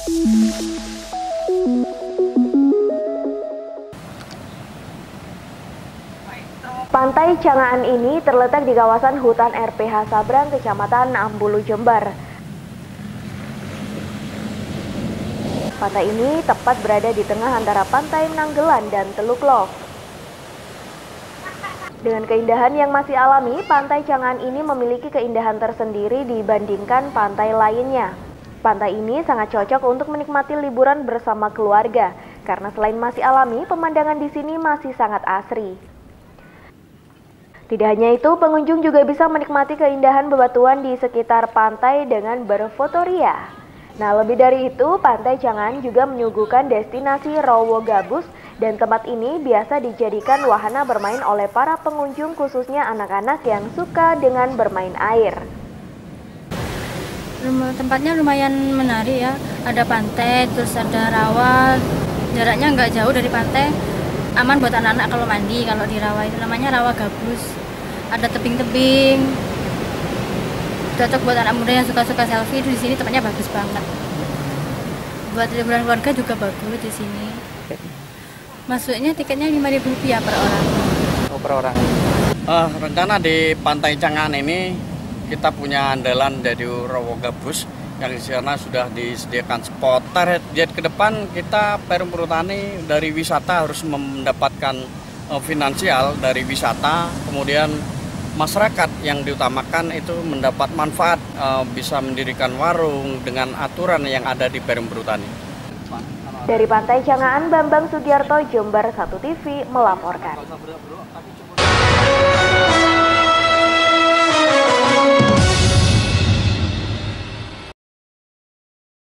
Pantai Cangaan ini terletak di kawasan hutan RPH Sabrang, Kecamatan Ambulu, Jember. Pantai ini tepat berada di tengah antara Pantai Nanggelan dan Teluk Lok. Dengan keindahan yang masih alami, Pantai Cangaan ini memiliki keindahan tersendiri dibandingkan pantai lainnya. Pantai ini sangat cocok untuk menikmati liburan bersama keluarga, karena selain masih alami, pemandangan di sini masih sangat asri. Tidak hanya itu, pengunjung juga bisa menikmati keindahan bebatuan di sekitar pantai dengan berfotoria. Nah, lebih dari itu, Pantai Cangaan juga menyuguhkan destinasi Rowo Gabus, dan tempat ini biasa dijadikan wahana bermain oleh para pengunjung, khususnya anak-anak yang suka dengan bermain air. Tempatnya lumayan menarik ya, ada pantai, terus ada rawa, jaraknya nggak jauh dari pantai. Aman buat anak-anak kalau mandi, kalau di rawa itu namanya Rawa Gabus. Ada tebing-tebing. Cocok buat anak muda yang suka-suka selfie, di sini tempatnya bagus banget. Buat liburan keluarga juga bagus di sini. Masuknya tiketnya Rp5.000 per orang. Oh, per orang. Rencana di Pantai Cangaan ini kita punya andalan dari Rowo Gabus, yang di sana sudah disediakan spot. Target ke depan kita Perum Perhutani dari wisata harus mendapatkan finansial dari wisata, kemudian masyarakat yang diutamakan itu mendapat manfaat, bisa mendirikan warung dengan aturan yang ada di Perum Perhutani. Dari Pantai Cangaan, Bambang Sugiarto, Jember 1 TV melaporkan.